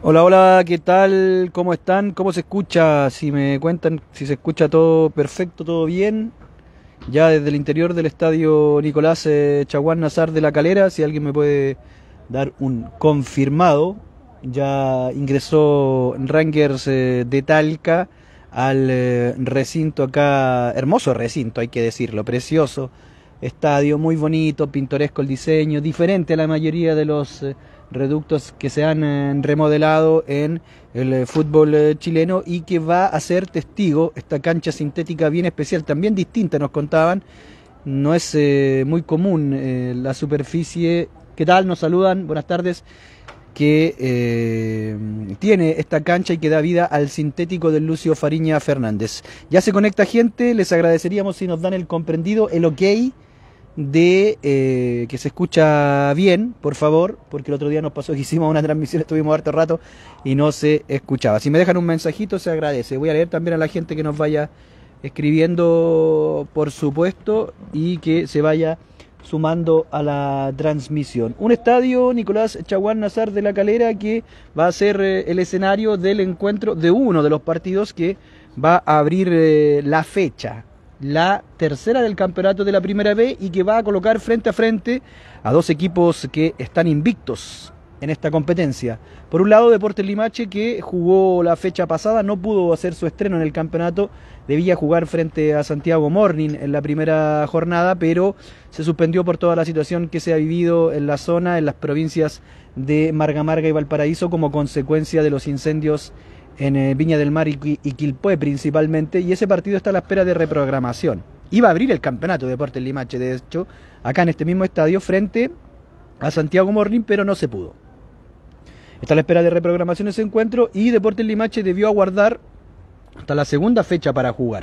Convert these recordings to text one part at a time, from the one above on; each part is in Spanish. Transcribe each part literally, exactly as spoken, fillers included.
Hola, hola, ¿qué tal? ¿Cómo están? ¿Cómo se escucha? Si me cuentan si se escucha todo perfecto, todo bien. Ya desde el interior del estadio Nicolás eh, Chaguán Nazar de La Calera, si alguien me puede dar un confirmado. Ya ingresó Rangers eh, de Talca al eh, recinto acá, hermoso recinto, hay que decirlo, precioso. Estadio muy bonito, pintoresco el diseño, diferente a la mayoría de los eh, reductos que se han eh, remodelado en el eh, fútbol eh, chileno y que va a ser testigo, esta cancha sintética bien especial, también distinta nos contaban, no es eh, muy común eh, la superficie. ¿Qué tal? Nos saludan, buenas tardes, que eh, tiene esta cancha y que da vida al sintético del Lucio Fariña Fernández. Ya se conecta gente, les agradeceríamos si nos dan el comprendido, el ok de eh, que se escucha bien, por favor, porque el otro día nos pasó que hicimos una transmisión, estuvimos harto rato y no se escuchaba. Si me dejan un mensajito se agradece. Voy a leer también a la gente que nos vaya escribiendo, por supuesto, y que se vaya sumando a la transmisión. Un estadio, Nicolás Chaguán Nazar de La Calera, que va a ser eh, el escenario del encuentro de uno de los partidos que va a abrir eh, la fecha, la tercera del campeonato de la Primera B, y que va a colocar frente a frente a dos equipos que están invictos en esta competencia. Por un lado, Deportes Limache, que jugó la fecha pasada, no pudo hacer su estreno en el campeonato, debía jugar frente a Santiago Morning en la primera jornada, pero se suspendió por toda la situación que se ha vivido en la zona, en las provincias de Marga Marga y Valparaíso, como consecuencia de los incendios en eh, Viña del Mar y, y Quilpué principalmente, y ese partido está a la espera de reprogramación. Iba a abrir el campeonato de Deportes Limache, de hecho, acá en este mismo estadio, frente a Santiago Morning, pero no se pudo. Está a la espera de reprogramación ese encuentro y Deportes Limache debió aguardar hasta la segunda fecha para jugar.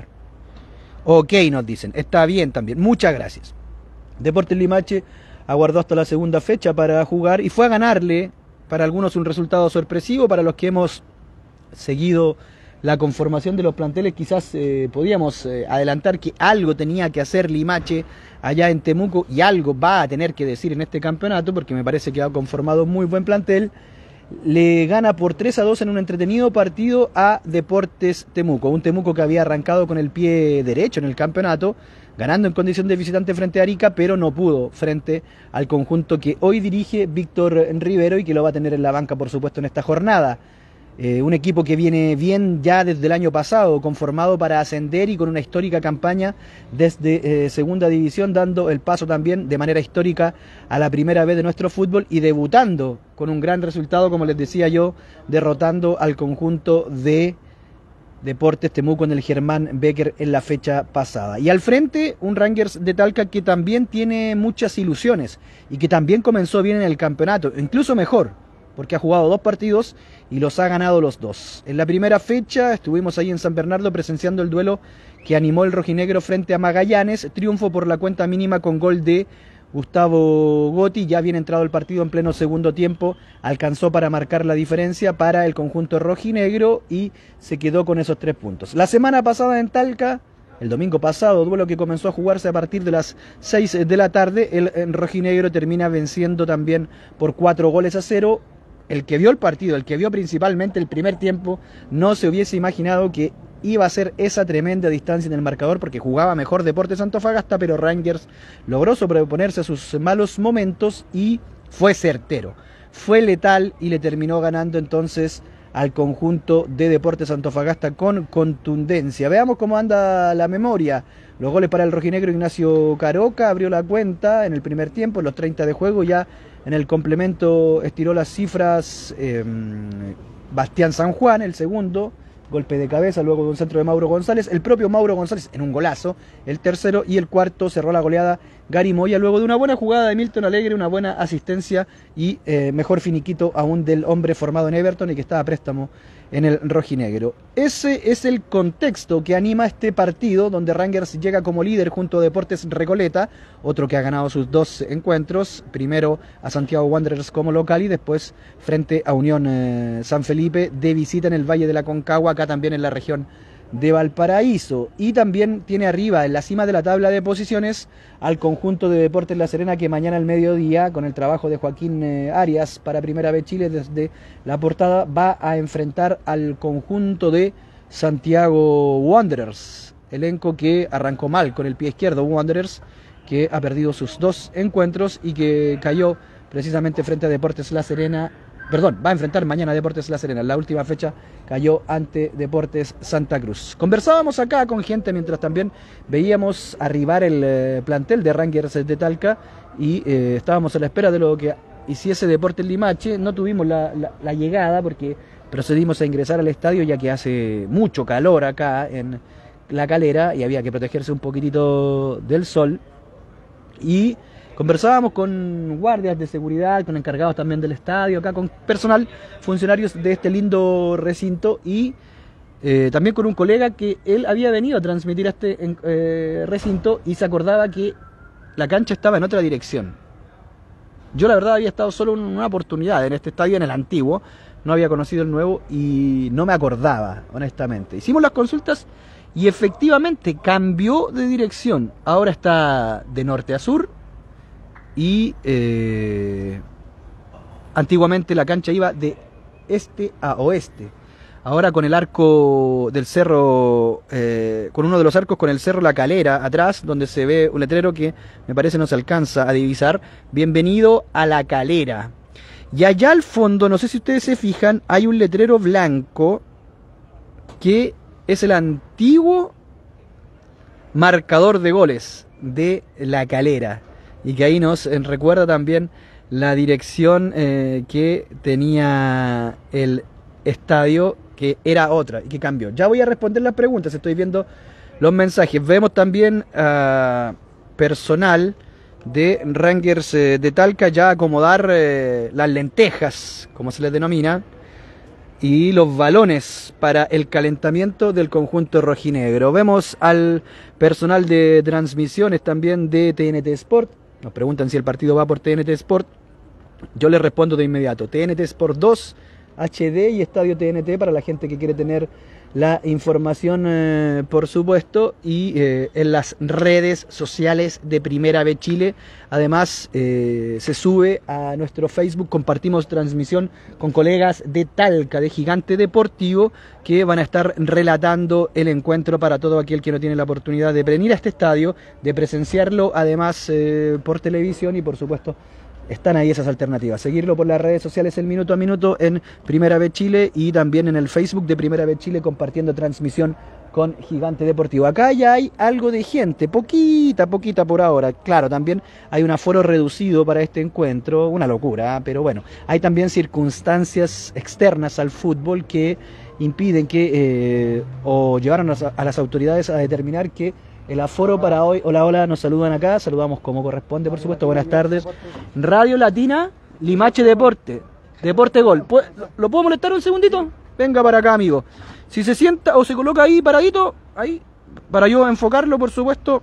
Ok, nos dicen, está bien también, muchas gracias. Deportes Limache aguardó hasta la segunda fecha para jugar y fue a ganarle, para algunos un resultado sorpresivo, para los que hemos seguido la conformación de los planteles quizás eh, podíamos eh, adelantar que algo tenía que hacer Limache allá en Temuco y algo va a tener que decir en este campeonato, porque me parece que ha conformado un muy buen plantel. Le gana por tres a dos en un entretenido partido a Deportes Temuco, un Temuco que había arrancado con el pie derecho en el campeonato, ganando en condición de visitante frente a Arica, pero no pudo frente al conjunto que hoy dirige Víctor Rivero y que lo va a tener en la banca, por supuesto, en esta jornada. Eh, un equipo que viene bien ya desde el año pasado, conformado para ascender y con una histórica campaña desde eh, segunda división, dando el paso también de manera histórica a la primera vez de nuestro fútbol y debutando con un gran resultado, como les decía yo, derrotando al conjunto de Deportes Temuco en el Germán Becker en la fecha pasada. Y al frente, un Rangers de Talca que también tiene muchas ilusiones y que también comenzó bien en el campeonato, incluso mejor, porque ha jugado dos partidos y los ha ganado los dos. En la primera fecha estuvimos ahí en San Bernardo presenciando el duelo que animó el rojinegro frente a Magallanes, triunfo por la cuenta mínima con gol de Gustavo Gotti. Ya bien entrado el partido en pleno segundo tiempo, alcanzó para marcar la diferencia para el conjunto rojinegro y se quedó con esos tres puntos. La semana pasada en Talca, el domingo pasado, duelo que comenzó a jugarse a partir de las seis de la tarde, el rojinegro termina venciendo también por cuatro goles a cero. El que vio el partido, el que vio principalmente el primer tiempo, no se hubiese imaginado que iba a ser esa tremenda distancia en el marcador, porque jugaba mejor Deportes Antofagasta, pero Rangers logró sobreponerse a sus malos momentos y fue certero, fue letal y le terminó ganando entonces al conjunto de Deportes Antofagasta con contundencia. Veamos cómo anda la memoria. Los goles para el rojinegro: Ignacio Caroca abrió la cuenta en el primer tiempo, en los treinta de juego. Ya en el complemento estiró las cifras eh, Bastián San Juan, el segundo, golpe de cabeza, luego de un centro de Mauro González, el propio Mauro González en un golazo, el tercero, y el cuarto cerró la goleada Gary Moya, luego de una buena jugada de Milton Alegre, una buena asistencia y eh, mejor finiquito aún del hombre formado en Everton y que estaba a préstamo en el rojinegro. Ese es el contexto que anima este partido, donde Rangers llega como líder junto a Deportes Recoleta, otro que ha ganado sus dos encuentros, primero a Santiago Wanderers como local y después frente a Unión eh, San Felipe de visita en el Valle de la Concagua, acá también en la región de Valparaíso. Y también tiene arriba, en la cima de la tabla de posiciones, al conjunto de Deportes La Serena, que mañana al mediodía, con el trabajo de Joaquín eh, Arias para Primera B Chile desde la portada, va a enfrentar al conjunto de Santiago Wanderers, elenco que arrancó mal con el pie izquierdo. Wanderers, que ha perdido sus dos encuentros y que cayó precisamente frente a Deportes La Serena. Perdón, va a enfrentar mañana a Deportes La Serena. En la última fecha cayó ante Deportes Santa Cruz. Conversábamos acá con gente mientras también veíamos arribar el eh, plantel de Rangers de Talca y eh, estábamos a la espera de lo que hiciese Deportes Limache. No tuvimos la, la, la llegada porque procedimos a ingresar al estadio ya que hace mucho calor acá en La Calera y había que protegerse un poquitito del sol. Y conversábamos con guardias de seguridad, con encargados también del estadio, acá con personal, funcionarios de este lindo recinto y eh, también con un colega que él había venido a transmitir a este eh, recinto y se acordaba que la cancha estaba en otra dirección. Yo la verdad había estado solo en una oportunidad en este estadio, en el antiguo, no había conocido el nuevo y no me acordaba, honestamente. Hicimos las consultas y efectivamente cambió de dirección, ahora está de norte a sur. Y eh, antiguamente la cancha iba de este a oeste. Ahora con el arco del cerro, eh, con uno de los arcos con el cerro La Calera atrás, donde se ve un letrero que me parece no se alcanza a divisar. Bienvenido a La Calera. Y allá al fondo, no sé si ustedes se fijan, hay un letrero blanco que es el antiguo marcador de goles de La Calera. Y que ahí nos recuerda también la dirección eh, que tenía el estadio, que era otra y que cambió. Ya voy a responder las preguntas, estoy viendo los mensajes. Vemos también a uh, personal de Rangers eh, de Talca ya acomodar eh, las lentejas, como se les denomina, y los balones para el calentamiento del conjunto rojinegro. Vemos al personal de transmisiones también de T N T Sport. Nos preguntan si el partido va por T N T Sport. Yo les respondo de inmediato. T N T Sport dos, H D y Estadio T N T para la gente que quiere tener la información, eh, por supuesto, y eh, en las redes sociales de Primera B Chile. Además, eh, se sube a nuestro Facebook, compartimos transmisión con colegas de Talca, de Gigante Deportivo, que van a estar relatando el encuentro para todo aquel que no tiene la oportunidad de venir a este estadio, de presenciarlo, además eh, por televisión y por supuesto están ahí esas alternativas. Seguirlo por las redes sociales, el minuto a minuto en Primera B Chile y también en el Facebook de Primera B Chile compartiendo transmisión con Gigante Deportivo. Acá ya hay algo de gente, poquita, poquita por ahora. Claro, también hay un aforo reducido para este encuentro, una locura, pero bueno, hay también circunstancias externas al fútbol que impiden que, eh, o llevaron a las autoridades a determinar que el aforo para hoy. Hola, hola, nos saludan acá, saludamos como corresponde, por supuesto, buenas tardes. Radio Latina, Limache Deporte, Deporte Gol. ¿Lo puedo molestar un segundito? Venga para acá, amigo. Si se sienta o se coloca ahí paradito, ahí, para yo enfocarlo, por supuesto,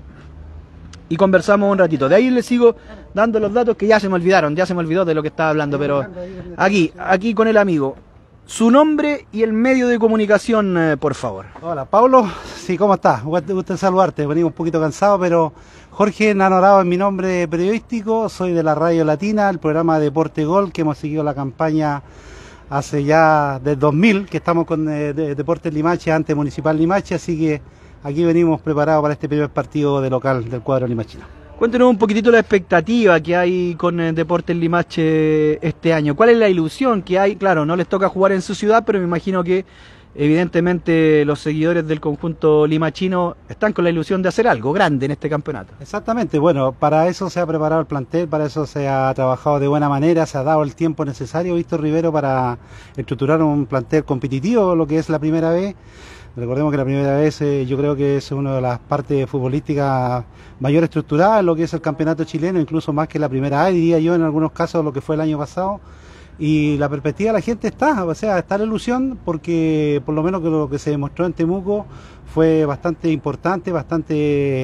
y conversamos un ratito. De ahí les sigo dando los datos que ya se me olvidaron, ya se me olvidó de lo que estaba hablando, pero aquí, aquí con el amigo. Su nombre y el medio de comunicación, eh, por favor. Hola, Pablo. Sí, ¿cómo estás? Me gusta saludarte. Venimos un poquito cansados, pero Jorge Nanorado es mi nombre periodístico. Soy de la Radio Latina, el programa Deporte Gol, que hemos seguido la campaña hace ya desde dos mil, que estamos con eh, de, Deportes Limache, antes Municipal Limache, así que aquí venimos preparados para este primer partido de local del cuadro limachino. Cuéntenos un poquitito la expectativa que hay con el Deportes Limache este año. ¿Cuál es la ilusión que hay? Claro, no les toca jugar en su ciudad, pero me imagino que evidentemente los seguidores del conjunto limachino están con la ilusión de hacer algo grande en este campeonato. Exactamente, bueno, para eso se ha preparado el plantel, para eso se ha trabajado de buena manera, se ha dado el tiempo necesario, Víctor Rivero, para estructurar un plantel competitivo, lo que es la primera vez. Recordemos que la primera vez eh, yo creo que es una de las partes futbolísticas mayor estructurada en lo que es el campeonato chileno, incluso más que la primera A, diría yo en algunos casos lo que fue el año pasado. Y la perspectiva de la gente está, o sea, está la ilusión porque por lo menos que lo que se demostró en Temuco fue bastante importante, bastante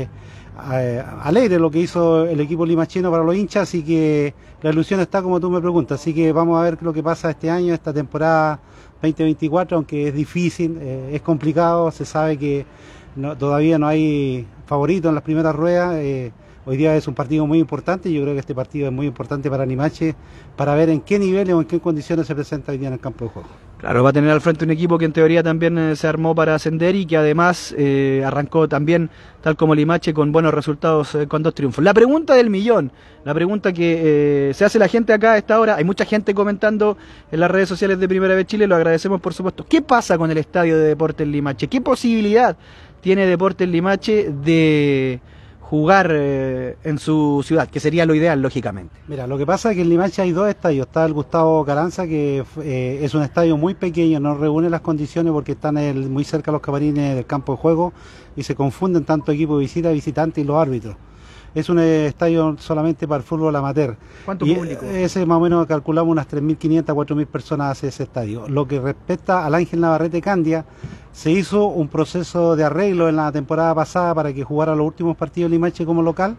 eh, alegre lo que hizo el equipo limachino para los hinchas, así que la ilusión está como tú me preguntas, así que vamos a ver lo que pasa este año, esta temporada veinte veinticuatro, aunque es difícil, eh, es complicado, se sabe que no, todavía no hay favorito en las primeras ruedas. eh, Hoy día es un partido muy importante y yo creo que este partido es muy importante para Limache para ver en qué niveles o en qué condiciones se presenta hoy día en el campo de juego. Claro, va a tener al frente un equipo que en teoría también eh, se armó para ascender y que además eh, arrancó también, tal como Limache, con buenos resultados, eh, con dos triunfos. La pregunta del millón, la pregunta que eh, se hace la gente acá a esta hora, hay mucha gente comentando en las redes sociales de Primera Vez Chile, lo agradecemos por supuesto. ¿Qué pasa con el estadio de Deportes Limache? ¿Qué posibilidad tiene Deportes Limache de jugar eh, en su ciudad, que sería lo ideal, lógicamente? Mira, lo que pasa es que en Limache hay dos estadios. Está el Gustavo Carranza, que eh, es un estadio muy pequeño, no reúne las condiciones porque están el, muy cerca los camarines del campo de juego y se confunden tanto equipo de visita, visitante y los árbitros. Es un eh, estadio solamente para el fútbol amateur. ¿Cuánto y público? Ese más o menos calculamos unas tres mil quinientas, cuatro mil personas hace ese estadio. Lo que respecta al Ángel Navarrete Candia, se hizo un proceso de arreglo en la temporada pasada para que jugara los últimos partidos de Limache como local.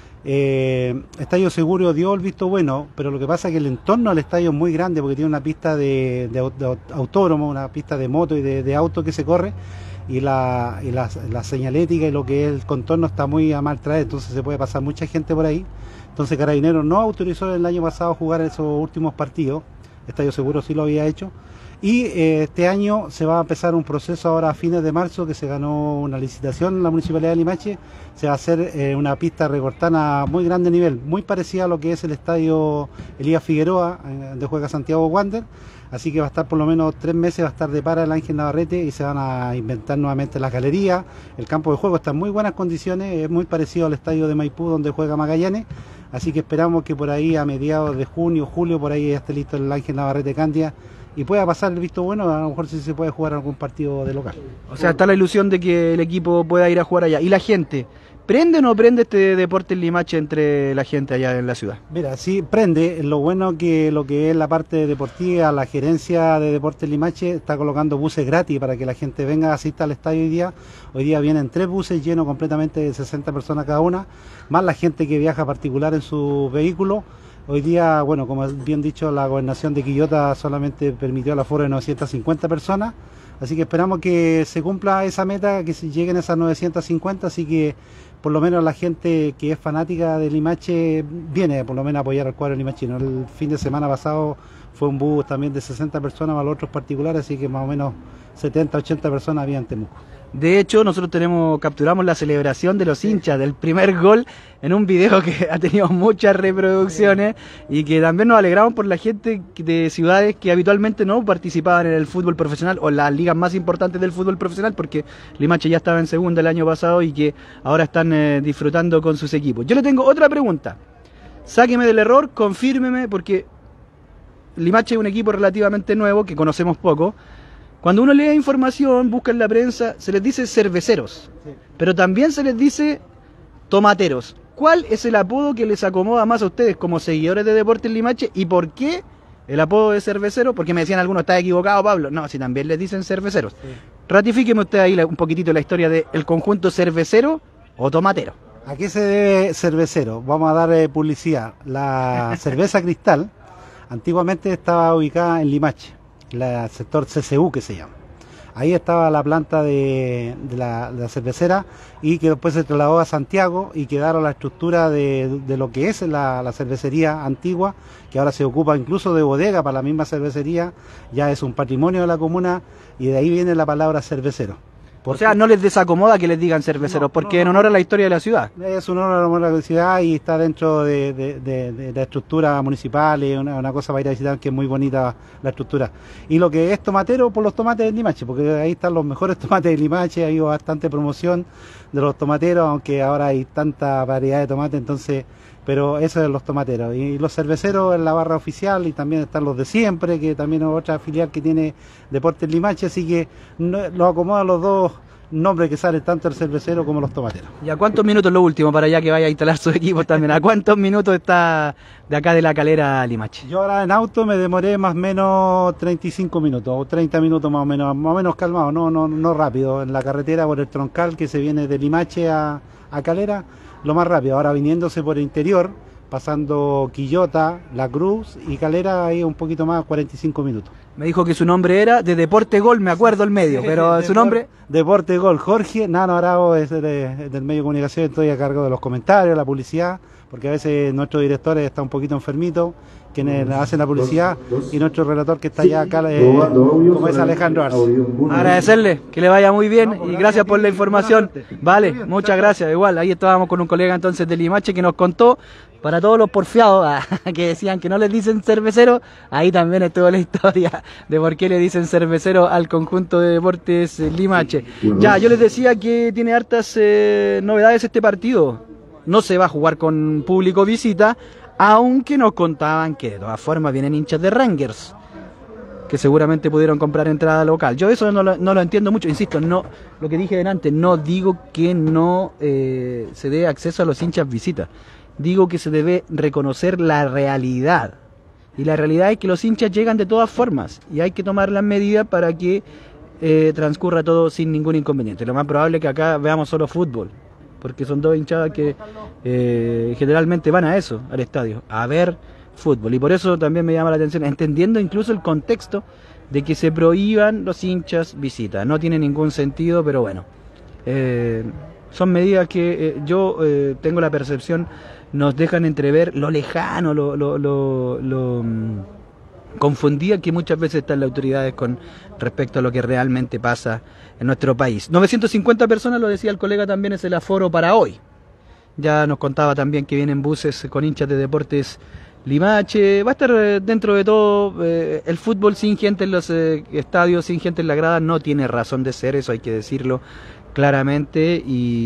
Eh, Estadio Seguro dio el visto bueno, pero lo que pasa es que el entorno del estadio es muy grande porque tiene una pista de, de, de autódromo, una pista de moto y de, de auto que se corre, y la, y la, la señalética y lo que es el contorno está muy a mal traer, entonces se puede pasar mucha gente por ahí. Entonces Carabineros no autorizó el año pasado jugar esos últimos partidos, Estadio Seguro sí lo había hecho, y eh, este año se va a empezar un proceso ahora a fines de marzo, que se ganó una licitación en la Municipalidad de Limache. Se va a hacer eh, una pista recortana a muy grande nivel, muy parecida a lo que es el estadio Elías Figueroa, eh, donde juega Santiago Wander. Así que va a estar por lo menos tres meses, va a estar de para el Ángel Navarrete y se van a inventar nuevamente las galerías. El campo de juego está en muy buenas condiciones, es muy parecido al estadio de Maipú donde juega Magallanes. Así que esperamos que por ahí a mediados de junio, julio, por ahí ya esté listo el Ángel Navarrete Candia y pueda pasar el visto bueno, a lo mejor si se puede jugar algún partido de local. O sea, está la ilusión de que el equipo pueda ir a jugar allá. ¿Y la gente? ¿Prende o no prende este deporte en Limache entre la gente allá en la ciudad? Mira, sí prende. Lo bueno que lo que es la parte deportiva, la gerencia de Deportes Limache está colocando buses gratis para que la gente venga, asista al estadio hoy día. Hoy día vienen tres buses llenos completamente de sesenta personas cada una, más la gente que viaja particular en su vehículo. Hoy día, bueno, como bien dicho, la gobernación de Quillota solamente permitió el aforo de novecientas cincuenta personas, así que esperamos que se cumpla esa meta, que se lleguen esas novecientas cincuenta, así que por lo menos la gente que es fanática de Limache viene por lo menos a apoyar al cuadro limachino. El fin de semana pasado fue un bus también de sesenta personas, más los otros particulares, así que más o menos setenta, ochenta personas había en Temuco. De hecho, nosotros tenemos capturamos la celebración de los hinchas del primer gol en un video que ha tenido muchas reproducciones y que también nos alegramos por la gente de ciudades que habitualmente no participaban en el fútbol profesional o en las ligas más importantes del fútbol profesional, porque Limache ya estaba en segunda el año pasado y que ahora están eh, disfrutando con sus equipos. Yo le tengo otra pregunta. Sáqueme del error, confírmeme, porque Limache es un equipo relativamente nuevo que conocemos poco. Cuando uno lee información, busca en la prensa, se les dice cerveceros, sí, pero también se les dice tomateros. ¿Cuál es el apodo que les acomoda más a ustedes como seguidores de Deportes Limache y por qué el apodo de cervecero? Porque me decían algunos, ¿está equivocado, Pablo? No, si también les dicen cerveceros. Sí. Ratifíqueme usted ahí un poquitito la historia del conjunto cervecero o tomatero. ¿A qué se debe cervecero? Vamos a dar eh, publicidad. La cerveza Cristal antiguamente estaba ubicada en Limache, el sector C C U que se llama. Ahí estaba la planta de, de, la, de la cervecera y que después se trasladó a Santiago y quedaron la estructura de, de lo que es la, la cervecería antigua, que ahora se ocupa incluso de bodega para la misma cervecería, ya es un patrimonio de la comuna y de ahí viene la palabra cervecero. O sea, no les desacomoda que les digan cerveceros, no, porque no, no, en honor a la historia de la ciudad. Es un honor a la ciudad y está dentro de, de, de, de la estructura municipal, y una, una cosa para ir a visitar que es muy bonita la estructura. Y lo que es tomatero, por los tomates de Limache, porque ahí están los mejores tomates de Limache, ha habido bastante promoción de los tomateros, aunque ahora hay tanta variedad de tomates, entonces, pero eso es los tomateros. Y los cerveceros en la barra oficial, y también están los de siempre, que también es otra filial que tiene Deportes Limache, así que no, los acomodan los dos nombres que salen, tanto el cervecero como los tomateros. ¿Y a cuántos minutos, lo último, para allá que vaya a instalar sus equipos también? ¿A cuántos minutos está de acá de la Calera a Limache? Yo ahora en auto me demoré más o menos treinta y cinco minutos, o treinta minutos más o menos, más o menos calmado, no, no, no rápido, en la carretera por el troncal que se viene de Limache a, a Calera, lo más rápido. Ahora viniéndose por el interior, pasando Quillota, La Cruz y Calera, ahí un poquito más, cuarenta y cinco minutos. Me dijo que su nombre era de Deporte Gol, me acuerdo el medio, pero su nombre... Deporte Gol, Jorge Nano Arao es de, de, del medio de comunicación, estoy a cargo de los comentarios, la publicidad, porque a veces nuestro director está un poquito enfermito, quienes hacen la publicidad, y nuestro relator que está allá acá, eh, como es Alejandro Arce. Agradecerle, que le vaya muy bien y gracias por la información. Vale, muchas gracias. Igual, ahí estábamos con un colega entonces de Limache que nos contó, para todos los porfiados que decían que no les dicen cervecero, ahí también estuvo la historia de por qué le dicen cervecero al conjunto de Deportes Limache. Ya, yo les decía que tiene hartas eh, novedades este partido. No se va a jugar con público visita, aunque nos contaban que de todas formas vienen hinchas de Rangers, que seguramente pudieron comprar entrada local. Yo eso no lo, no lo entiendo mucho, insisto, no, lo que dije delante, no digo que no eh, se dé acceso a los hinchas visita, digo que se debe reconocer la realidad, y la realidad es que los hinchas llegan de todas formas, y hay que tomar las medidas para que eh, transcurra todo sin ningún inconveniente. Lo más probable es que acá veamos solo fútbol, porque son dos hinchadas que eh, generalmente van a eso, al estadio, a ver fútbol. Y por eso también me llama la atención, entendiendo incluso el contexto de que se prohíban los hinchas visitas. No tiene ningún sentido, pero bueno, eh, son medidas que eh, yo eh, tengo la percepción nos dejan entrever lo lejano, lo, lo, lo, lo um, confundida que muchas veces están las autoridades con respecto a lo que realmente pasa en nuestro país. novecientas cincuenta personas, lo decía el colega, también es el aforo para hoy. Ya nos contaba también que vienen buses con hinchas de Deportes Limache. Va a estar eh, dentro de todo eh, el fútbol sin gente en los eh, estadios, sin gente en la grada, no tiene razón de ser, eso hay que decirlo claramente,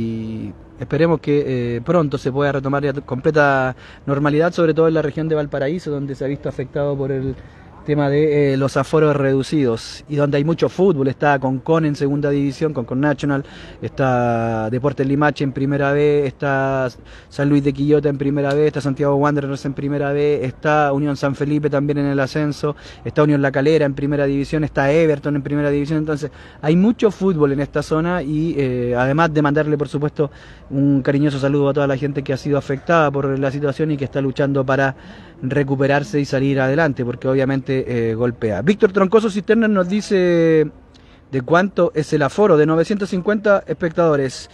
y esperemos que eh, pronto se pueda retomar ya completa normalidad, sobre todo en la región de Valparaíso, donde se ha visto afectado por el tema de eh, los aforos reducidos y donde hay mucho fútbol. Está Concon en segunda división, Concon National, está Deportes Limache en primera B, está San Luis de Quillota en primera B, está Santiago Wanderers en primera B, está Unión San Felipe también en el ascenso, está Unión La Calera en primera división, está Everton en primera división. Entonces hay mucho fútbol en esta zona y eh, además de mandarle por supuesto un cariñoso saludo a toda la gente que ha sido afectada por la situación y que está luchando para recuperarse y salir adelante, porque obviamente eh, golpea. Víctor Troncoso Cisterna nos dice de cuánto es el aforo, de novecientos cincuenta espectadores.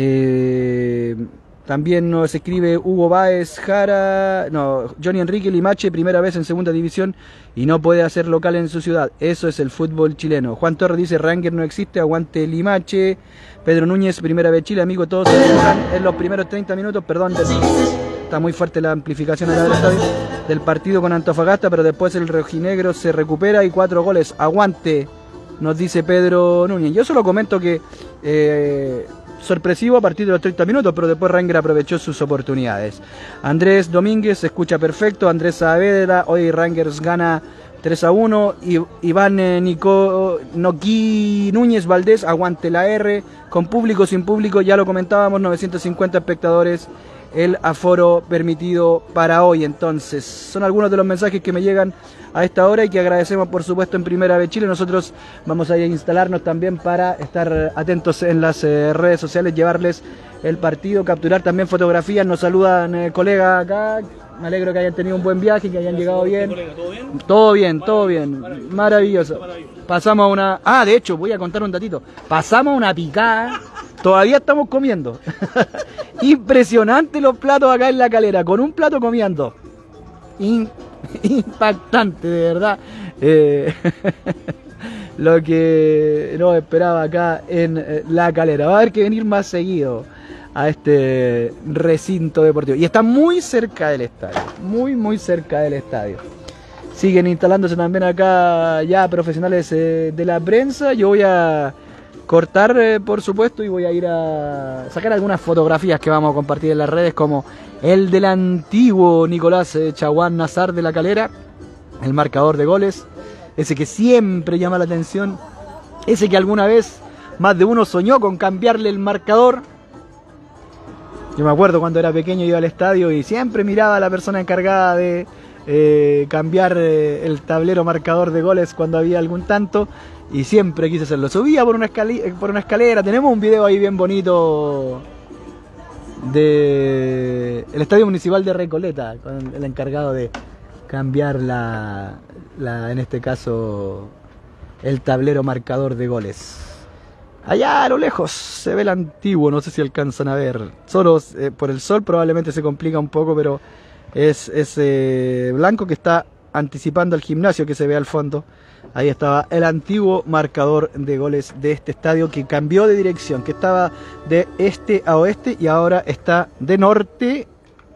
Eh, también nos escribe Hugo Báez Jara, no, Johnny Enrique Limache, primera vez en segunda división y no puede hacer local en su ciudad. Eso es el fútbol chileno. Juan Torres dice Ranger no existe, aguante Limache. Pedro Núñez, primera vez Chile, amigo, todos se dejan en los primeros treinta minutos, perdón, del... Está muy fuerte la amplificación acá del estadio, del partido con Antofagasta, pero después el rojinegro se recupera y cuatro goles. Aguante, nos dice Pedro Núñez. Yo solo comento que eh, sorpresivo a partir de los treinta minutos, pero después Ranger aprovechó sus oportunidades. Andrés Domínguez se escucha perfecto. Andrés Saavedra, hoy Rangers gana tres a uno. Y, Iván eh, Nico, Noqui Núñez Valdés, aguante la R, con público, sin público, ya lo comentábamos, novecientos cincuenta espectadores. El aforo permitido para hoy. Entonces son algunos de los mensajes que me llegan a esta hora y que agradecemos por supuesto en Primera B Chile. Nosotros vamos a instalarnos también para estar atentos en las eh, redes sociales, llevarles el partido, capturar también fotografías. Nos saludan eh, colegas acá, me alegro que hayan tenido un buen viaje, que hayan llegado bien. Todo bien, todo bien, maravilloso. Pasamos a una... Ah, de hecho, voy a contar un datito. Pasamos a una picada. Todavía estamos comiendo. Impresionante los platos acá en La Calera, con un plato comiendo. In, impactante, de verdad. Eh, lo que nos esperaba acá en eh, La Calera. Va a haber que venir más seguido a este recinto deportivo. Y está muy cerca del estadio. Muy, muy cerca del estadio. Siguen instalándose también acá ya profesionales eh, de la prensa. Yo voy a cortar, eh, por supuesto, y voy a ir a sacar algunas fotografías que vamos a compartir en las redes, como el del antiguo Nicolás eh, Chaguán Nazar de La Calera, el marcador de goles, ese que siempre llama la atención, ese que alguna vez más de uno soñó con cambiarle el marcador. Yo me acuerdo cuando era pequeño, iba al estadio y siempre miraba a la persona encargada de eh, cambiar eh, el tablero marcador de goles cuando había algún tanto. Y siempre quise hacerlo. Subía por una, escalera, por una escalera. Tenemos un video ahí bien bonito de el Estadio Municipal de Recoleta, con el encargado de cambiar la, la en este caso el tablero marcador de goles. Allá a lo lejos se ve el antiguo, no sé si alcanzan a ver. Solo eh, por el sol probablemente se complica un poco, pero es ese blanco que está anticipando al gimnasio que se ve al fondo. Ahí estaba el antiguo marcador de goles de este estadio que cambió de dirección, que estaba de este a oeste y ahora está de norte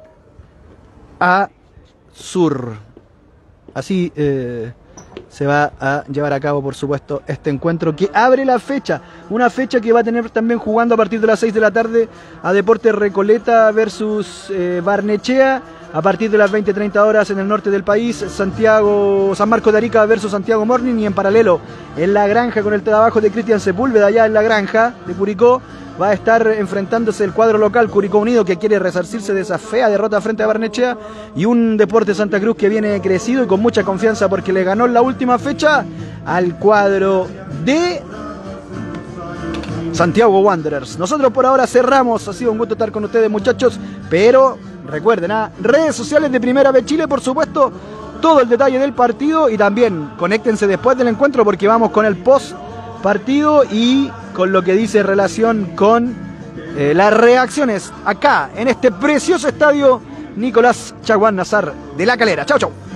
a sur. Así eh, se va a llevar a cabo, por supuesto, este encuentro que abre la fecha. Una fecha que va a tener también jugando a partir de las seis de la tarde a Deportes Recoleta versus eh, Barnechea. A partir de las veinte treinta horas en el norte del país, Santiago, San Marcos de Arica versus Santiago Morning. Y en paralelo, en La Granja, con el trabajo de Cristian Sepúlveda, allá en La Granja de Curicó, va a estar enfrentándose el cuadro local Curicó Unido, que quiere resarcirse de esa fea derrota frente a Barnechea, y un Deportes Santa Cruz que viene crecido y con mucha confianza porque le ganó en la última fecha al cuadro de Santiago Wanderers. Nosotros por ahora cerramos. Ha sido un gusto estar con ustedes, muchachos, pero recuerden, ¿ah? redes sociales de Primera B Chile, por supuesto, todo el detalle del partido, y también conéctense después del encuentro porque vamos con el post partido y con lo que dice en relación con eh, las reacciones acá en este precioso estadio Nicolás Chaguán Nazar de La Calera. Chau, chau.